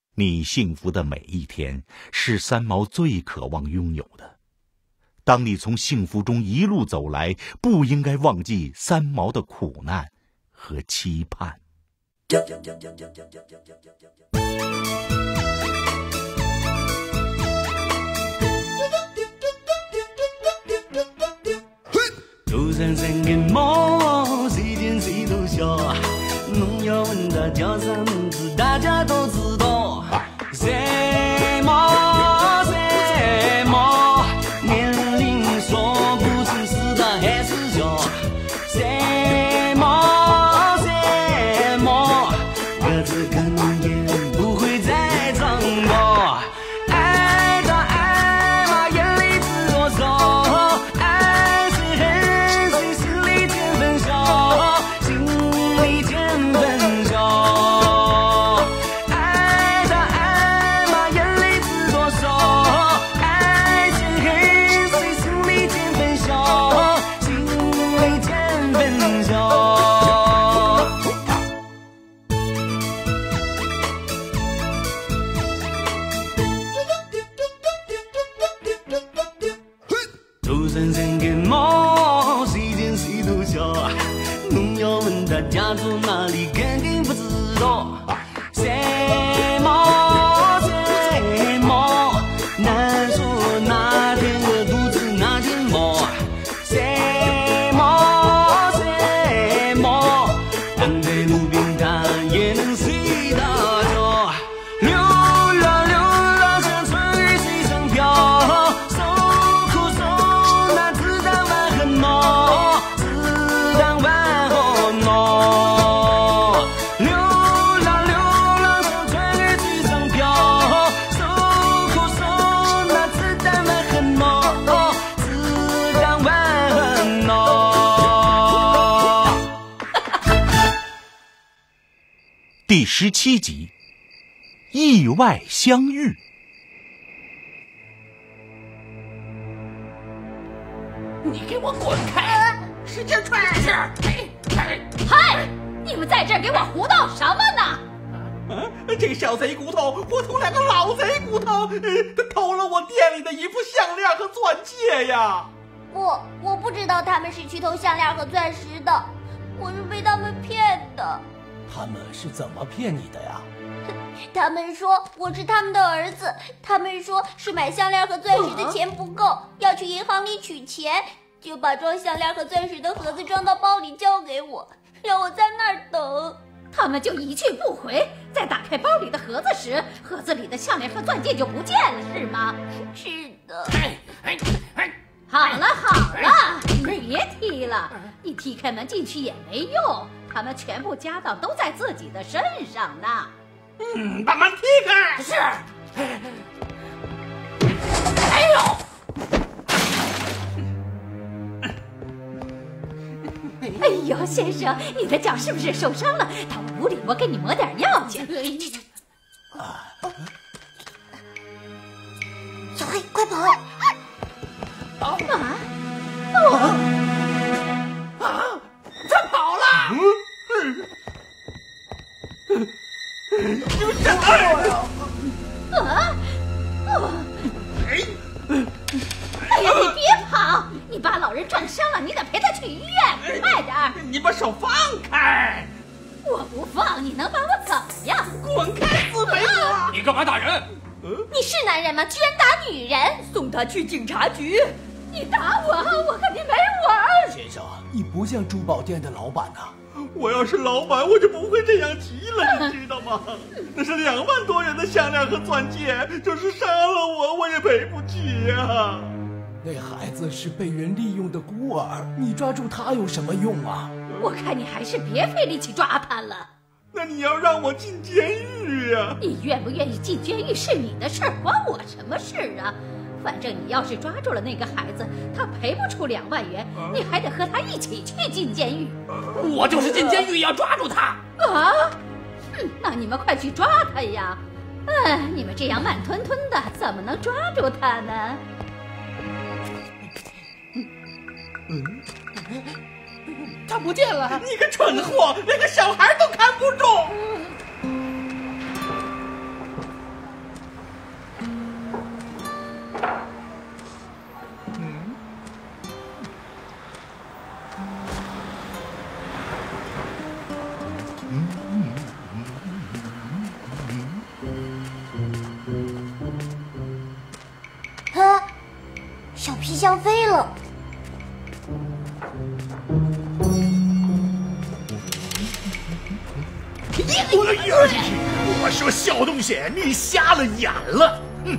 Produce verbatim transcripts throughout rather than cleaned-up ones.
你幸福的每一天是三毛最渴望拥有的。当你从幸福中一路走来，不应该忘记三毛的苦难和期盼。 路上三个猫，谁见谁都笑。侬要问他叫啥名字，大家都知道。三毛，三毛，年龄说不清是大还是小。三毛，三毛，个子可能也不会再长高。爱他爱嘛，眼泪只多少。爱谁恨谁，心里千分笑，心里千分笑。爱他爱嘛，眼泪只多少。爱谁恨谁，心里千分笑，心里千分笑。路上三个猫，谁见谁都笑。侬要问他家住哪里，肯定不知道。三毛，三毛，难说哪天饿肚子哪天饱。三毛，三毛，躺在路边他也能睡大觉。流浪流浪像春雨水上漂，受苦受难自当万很恼，自当万很恼。流浪流浪像春雨水上漂，受苦受难自当万很恼，自当万很恼。 第十七集，意外相遇。 你给我滚开！使劲踹下去！ 嗨，你们在这儿给我胡闹什么呢？ 嗯，这小贼骨头伙同两个老贼骨头，呃他偷了我店里的一副项链和钻戒呀！ 不，我不知道他们是去偷项链和钻石的，我是被他们骗的。 他们是怎么骗你的呀？ 他们说我是他们的儿子，他们说是买项链和钻石的钱不够，要去银行里取钱，就把装项链和钻石的盒子装到包里交给我，让我在那儿等。 他们就一去不回，在打开包里的盒子时，盒子里的项链和钻戒就不见了，是吗？ 是的。 好了好了，你别踢了，你踢开门进去也没用，他们全部家当都在自己的身上呢。 嗯，把门踢开。 是。 哎呦！ 哎呦，先生，你的脚是不是受伤了？到屋里，我给你抹点药去。 小黑，快跑！ 啊！ 哦啊！他跑了！嗯，你们真爱呀！ 啊！哦！ 哎！ 哎呀，你别跑！你把老人撞伤了，你得陪他去医院，快点儿！ 你把手放开！ 我不放，你能把我怎么样？ 滚开，死肥子！ 你干嘛打人？ 你是男人吗？居然打女人！ 送他去警察局！你打我，我和你没完！ 先生，你不像珠宝店的老板呐、啊。 我要是老板，我就不会这样急了，你知道吗？那是两万多元的项链和钻戒，就是杀了我，我也赔不起呀。 那孩子是被人利用的孤儿，你抓住他有什么用啊？ 我看你还是别费力气抓他了。 那你要让我进监狱呀？ 你愿不愿意进监狱是你的事儿，关我什么事啊？反正你要是抓住了那个孩子，他赔不出两万元，啊、你还得和他一起去进监狱。 我就是进监狱也要抓住他啊！哼，那你们快去抓他呀！嗯，你们这样慢吞吞的，怎么能抓住他呢？ 嗯，他不见了！你个蠢货，连个小孩都看不中！ 香飞了。 哎呀！我说小东西，你瞎了眼了！嗯。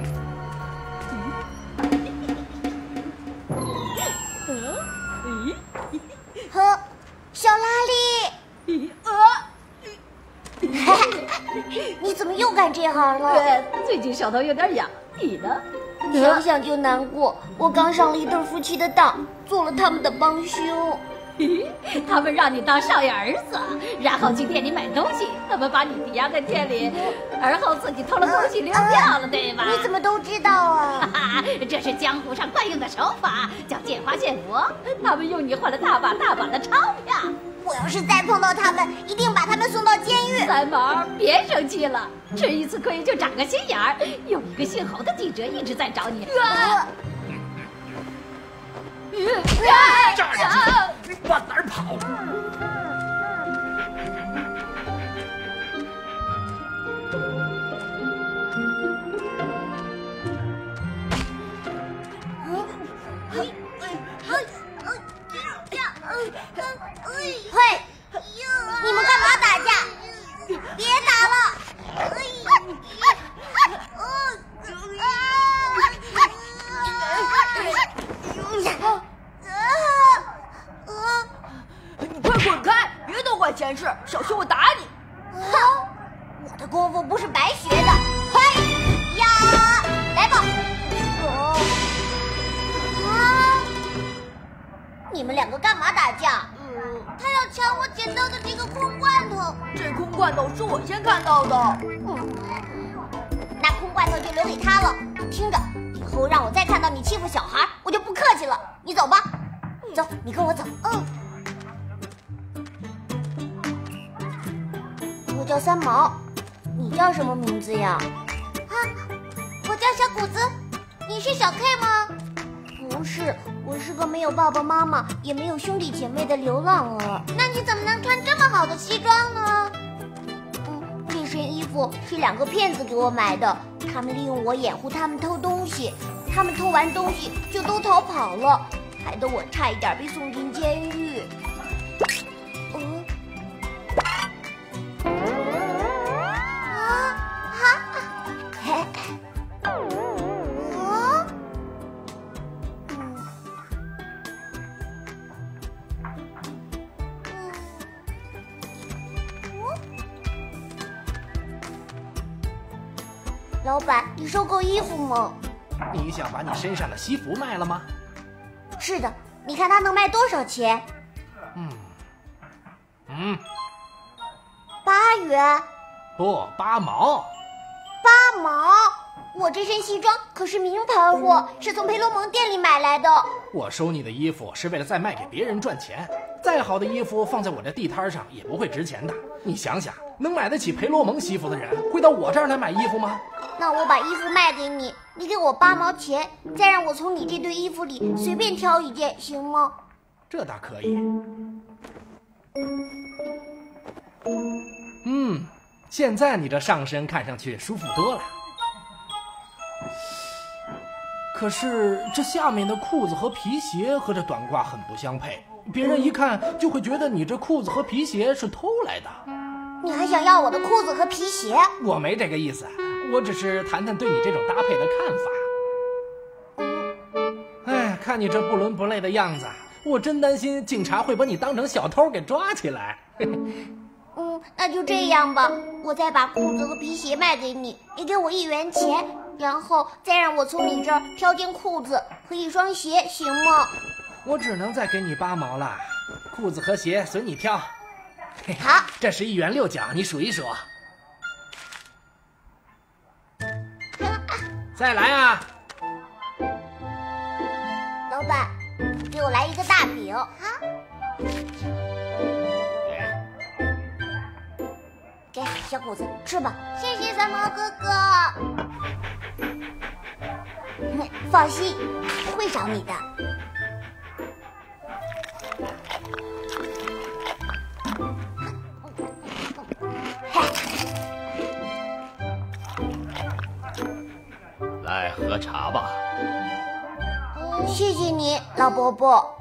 呵，小拉力，呃，你怎么又干这行了？ 对，最近手头有点痒，你呢？ 想想就难过。我刚上了一对夫妻的当，做了他们的帮凶。 他们让你当少爷儿子，然后去店里买东西，他们把你抵押在店里，而后自己偷了东西溜掉了，对吧？ 你怎么都知道啊？ 这是江湖上惯用的手法，叫见花献佛。他们用你换了大把大把的钞票。 我要是再碰到他们，一定把他们送到监狱。 三毛，别生气了，吃一次亏就长个心眼儿。有一个姓侯的记者一直在找你。啊站住！往哪儿跑？ 嘿，你们干嘛打架？别打了！ 你快滚开！别多管闲事，小心我打你！ 哼，我的功夫不是白学的。嘿呀，来吧！啊！你们两个干嘛打架？嗯，他要抢我捡到的这个空罐头。 这空罐头是我先看到的。 嗯，那空罐头就留给他了。听着，以后让我再看到你欺负小孩，我就不客气了。你走吧，走，你跟我走。嗯。我叫三毛，你叫什么名字呀？啊，我叫小谷子。你是小 K 吗？不是，我是个没有爸爸妈妈也没有兄弟姐妹的流浪儿。那你怎么能穿这么好的西装呢？嗯，这身衣服是两个骗子给我买的，他们利用我掩护他们偷东西，他们偷完东西就都逃跑了，害得我差一点被送进监狱。嗯。老板，你收购衣服吗？ 你想把你身上的西服卖了吗？ 是的，你看它能卖多少钱？ 嗯，嗯， 八元。 不，八毛。 八毛？我这身西装可是名牌货，是从培罗蒙店里买来的。 我收你的衣服是为了再卖给别人赚钱，再好的衣服放在我这地摊上也不会值钱的。你想想，能买得起培罗蒙西服的人会到我这儿来买衣服吗？ 那我把衣服卖给你，你给我八毛钱，再让我从你这堆衣服里随便挑一件，行吗？ 这倒可以。嗯，现在你这上身看上去舒服多了。可是这下面的裤子和皮鞋和这短褂很不相配，别人一看就会觉得你这裤子和皮鞋是偷来的。 你还想要我的裤子和皮鞋？ 我没这个意思，我只是谈谈对你这种搭配的看法。哎，看你这不伦不类的样子，我真担心警察会把你当成小偷给抓起来。 嗯，那就这样吧，我再把裤子和皮鞋卖给你，你给我一元钱，然后再让我从你这儿挑件裤子和一双鞋，行吗？ 我只能再给你八毛了，裤子和鞋随你挑。 好， 这是一元六角，你数一数。再来啊！ 老板，给我来一个大饼。好。给小谷子吃吧，谢谢三毛哥哥。放心，不会找你的。 来喝茶吧。 嗯， 谢谢你，老伯伯。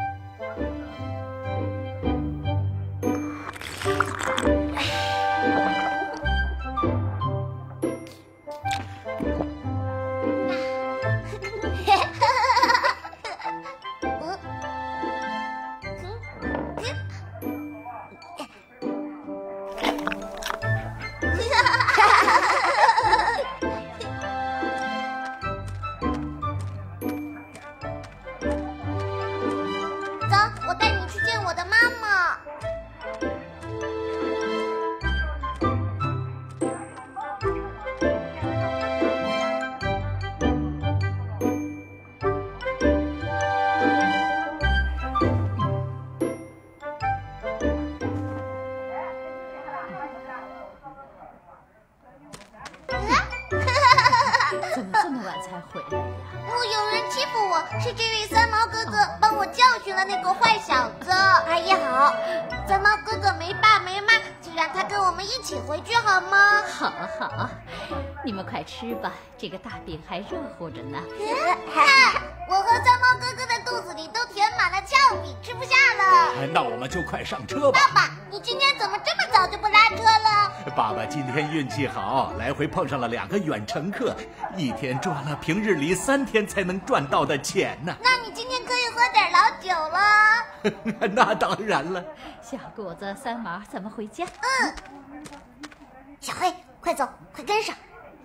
怎么这么晚才回来呀？ 哦，有人欺负我，是这位三毛哥哥帮我教训了那个坏小子。阿姨好，三毛哥哥没爸没妈，就让他跟我们一起回去好吗？ 好好，你们快吃吧，这个大饼还热乎着呢。 我和三毛哥哥的肚子里都填满了翘饼，吃不下了。 那我们就快上车吧。 爸爸，你今天怎么这么早就不拉车了？ 爸爸今天运气好，来回碰上了两个远程客，一天赚了平日里三天才能赚到的钱呢。 那你今天可以喝点老酒了。 那当然了。 小果子、三毛，咱们回家。 嗯。小黑，快走，快跟上。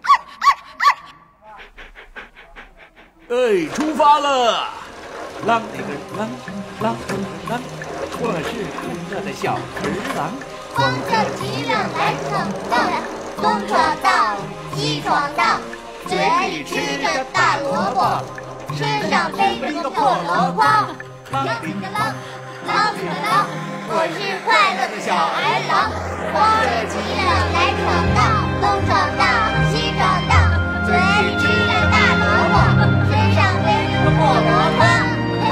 哎，出发了！啷里个啷，啷啷，我是快乐的小儿郎。 光着脊梁来闯荡，东闯荡，西闯荡，嘴里吃着大萝卜，身上背着个破箩筐。啷里个啷，啷里个啷，我是快乐的小儿郎。光着脊梁来闯荡，东闯荡，西闯荡，嘴里吃着大萝卜，身上背着个破箩筐。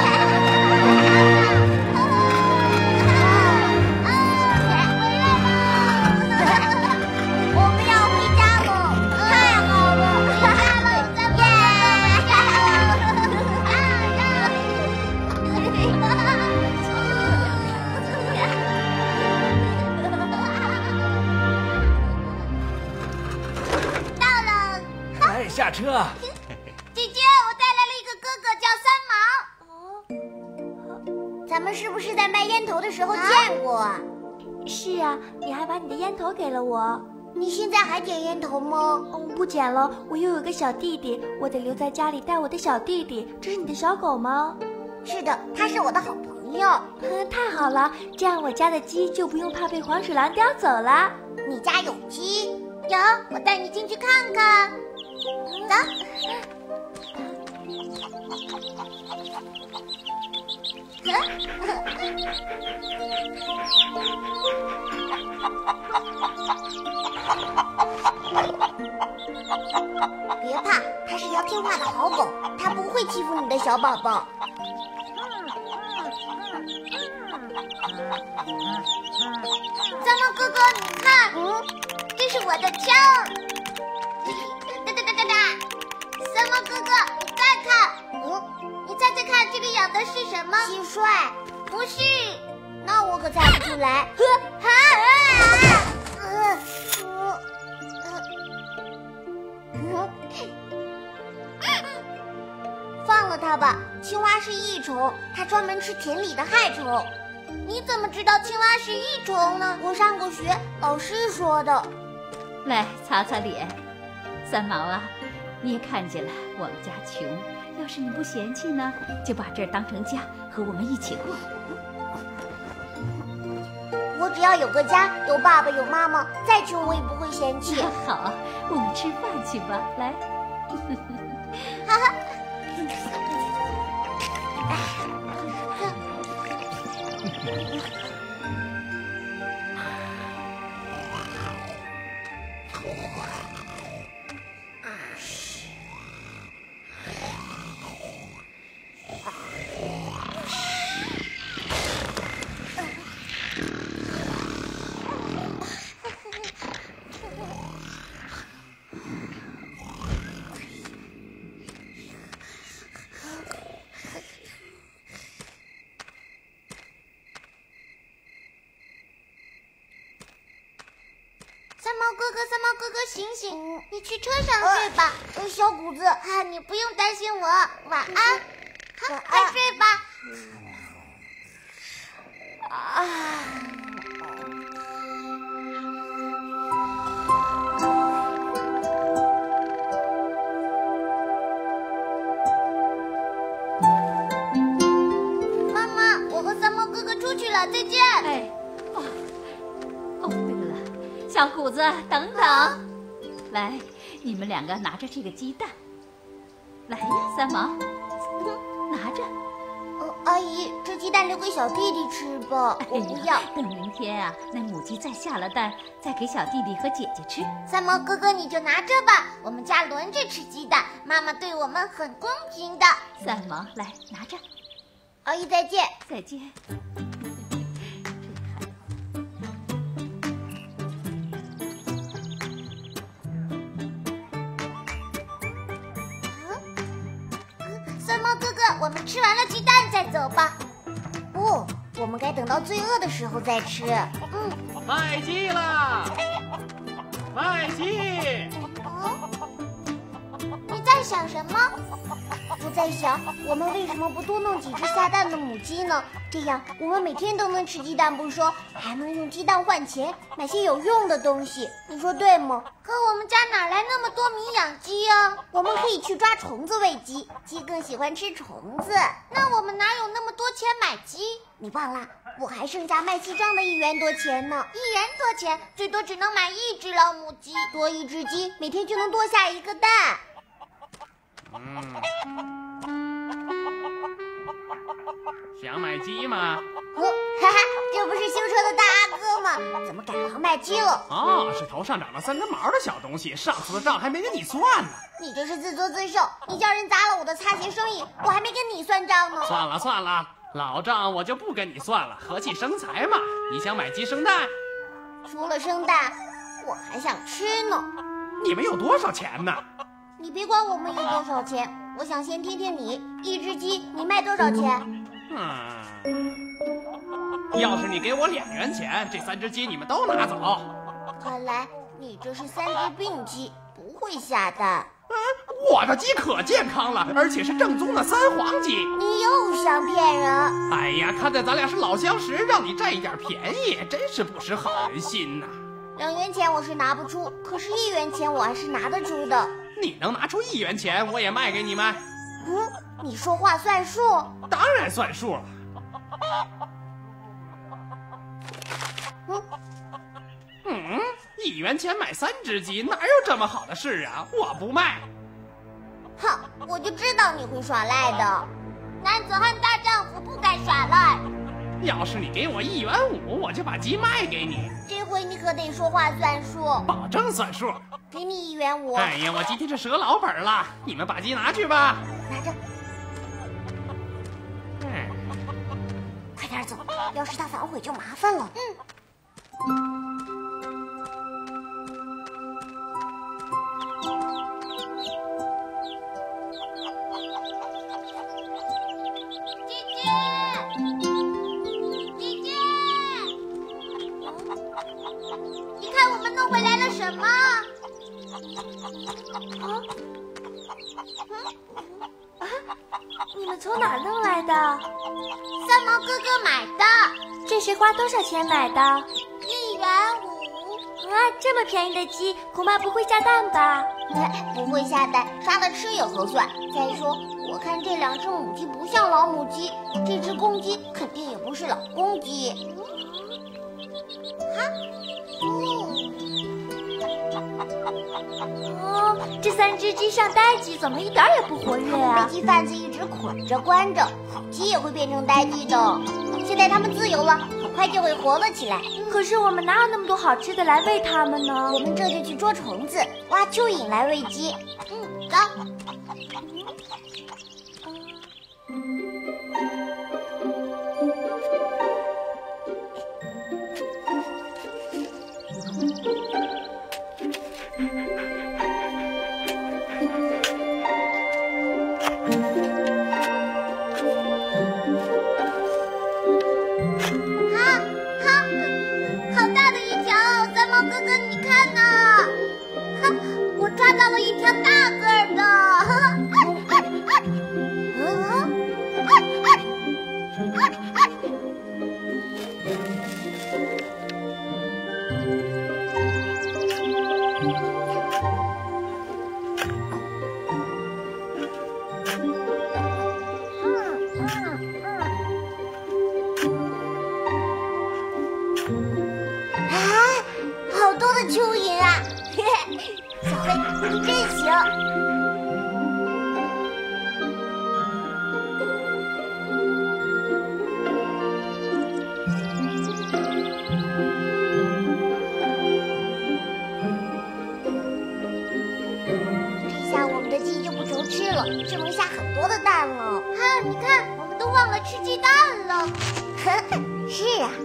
下车。 姐姐，我带来了一个哥哥，叫三毛。哦，咱们是不是在卖烟头的时候见过啊？ 是啊，你还把你的烟头给了我。 你现在还点烟头吗？ 嗯，不捡了，我又有个小弟弟，我得留在家里带我的小弟弟。这是你的小狗吗？ 是的，它是我的好朋友。 嗯，太好了，这样我家的鸡就不用怕被黄鼠狼叼走了。 你家有鸡？有，我带你进去看看。走。别怕，它是要听话的好狗，它不会欺负你的小宝宝。三毛哥哥，你看，嗯，这是我的枪。哒哒哒哒哒。三毛哥哥，你再看，嗯，你猜猜看，这里养的是什么？蟋蟀？不是，那我可猜不出来。呵，啊，呃，呃，放了它吧，青蛙是益虫，它专门吃田里的害虫。你怎么知道青蛙是益虫呢？我上过学，老师说的。 来，擦擦脸。三毛啊，你也看见了，我们家穷，要是你不嫌弃呢，就把这儿当成家，和我们一起过。 我只要有个家，有爸爸有妈妈，再穷我也不会嫌弃。 好，我们吃饭去吧，来。 哈哈。 哥哥，三毛哥哥，醒醒！你去车上睡吧。呃，小谷子，啊，你不用担心我。晚安。好，快睡吧。啊。妈妈，我和三毛哥哥出去了，再见。 哎，哦，哦，对了，小虎子，等等，啊、来，你们两个拿着这个鸡蛋。来呀，三毛，嗯，拿着。 哦，阿姨，这鸡蛋留给小弟弟吃吧，我不要。 哎、等明天啊，那母鸡再下了蛋，再给小弟弟和姐姐吃。 三毛哥哥，你就拿着吧，我们家轮着吃鸡蛋，妈妈对我们很公平的。 三毛，来拿着。 阿姨再见。 再见。 三毛哥哥，我们吃完了鸡蛋再走吧。不，我们该等到最饿的时候再吃。嗯， 卖鸡啦！卖鸡！ 哦，你在想什么？我在想，我们为什么不多弄几只下蛋的母鸡呢？这样我们每天都能吃鸡蛋不说，还能用鸡蛋换钱，买些有用的东西。你说对吗？可我们家哪来那么多米养鸡啊？我们可以去抓虫子喂鸡，鸡更喜欢吃虫子。那我们哪有那么多钱买鸡？你忘了，我还剩下卖鸡账的一元多钱呢。一元多钱，最多只能买一只老母鸡，多一只鸡，每天就能多下一个蛋。 嗯，想买鸡吗？ 哦，哈哈，这不是修车的大阿哥吗？怎么改行卖鸡了？ 哦，是头上长了三根毛的小东西，上次的账还没跟你算呢。 你这是自作自受，你叫人砸了我的擦鞋生意，我还没跟你算账呢。 算了算了，老账我就不跟你算了，和气生财嘛。你想买鸡生蛋？ 除了生蛋，我还想吃呢。 你们有多少钱呢？ 你别管我们有多少钱，我想先听听你，一只鸡你卖多少钱？ 嗯，要是你给我两元钱，这三只鸡你们都拿走。 看来你这是三只病鸡，不会下蛋。 嗯，我的鸡可健康了，而且是正宗的三黄鸡。 你又想骗人！ 哎呀，看在咱俩是老相识，让你占一点便宜，真是不识好人心呐。 两元钱我是拿不出，可是一元钱我还是拿得出的。 你能拿出一元钱，我也卖给你们。 嗯，你说话算数？ 当然算数了。 嗯嗯，一元钱买三只鸡，哪有这么好的事啊？我不卖。 哼，我就知道你会耍赖的。男子汉大丈夫不该耍赖。 要是你给我一元五，我就把鸡卖给你。 这回你可得说话算数。 保证算数。 给你一元五。 哎呀，我今天是折老本了，你们把鸡拿去吧。 拿着。 嗯， 快点走，要是他反悔就麻烦了。嗯。什么？ 啊？啊？你们从哪儿弄来的？ 三毛哥哥买的。 这是花多少钱买的？ 一元五。 啊，这么便宜的鸡，恐怕不会下蛋吧？ 不会下蛋，杀了吃也合算。再说，我看这两只母鸡不像老母鸡，这只公鸡肯定也不是老公鸡。啊？嗯。 哦，这三只鸡像呆鸡，怎么一点也不活跃啊？ 被鸡贩子一直捆着关着，好鸡也会变成呆鸡的。现在它们自由了，很快就会活了起来。 可是我们哪有那么多好吃的来喂它们呢？ 我们这就去捉虫子，挖蚯蚓来喂鸡。嗯，走。好大的一条，三毛哥哥，你看呢？ 一条大个儿的。蚯蚓啊，嘿嘿，小黑，你真行！这下我们的鸡就不愁吃了，只能下很多的蛋了。啊，你看，我们都忘了吃鸡蛋了。是啊。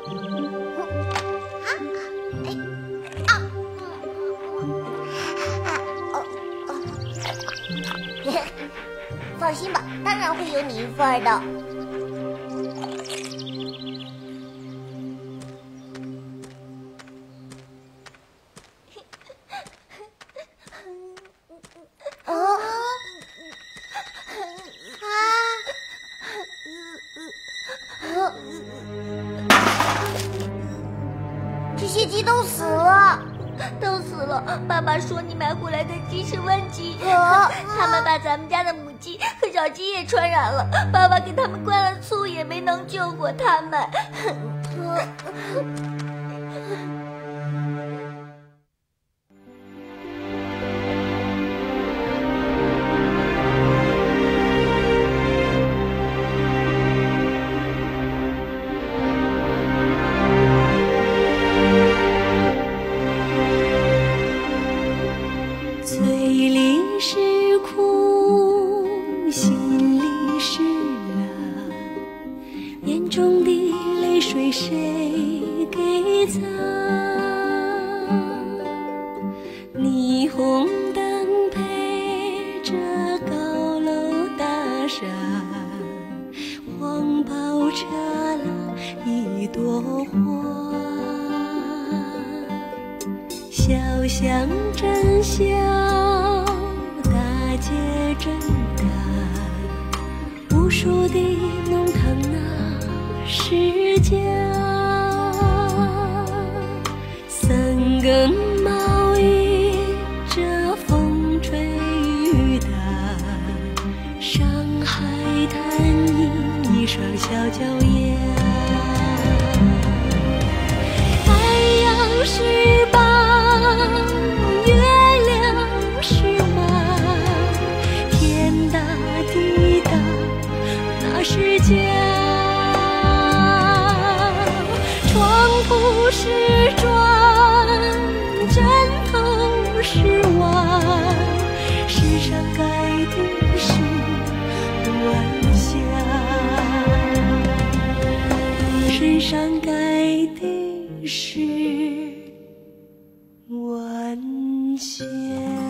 放心吧，当然会有你一份的。哦，啊，这些鸡都死了。 都死了。爸爸说你买回来的鸡是瘟鸡， 啊、 他们把咱们家的母鸡和小鸡也传染了。爸爸给他们灌了醋，也没能救活他们。霓虹灯配着高楼大厦，黄包插了一朵花。小巷真小，大街真大，无数的弄堂那是家。三更茅衣着风吹雨打，上海滩一双小脚丫。太阳是棒，月亮是马，天大地大那是家。床铺是砖，枕头是瓦，世上盖的是晚霞，世上盖的是晚霞。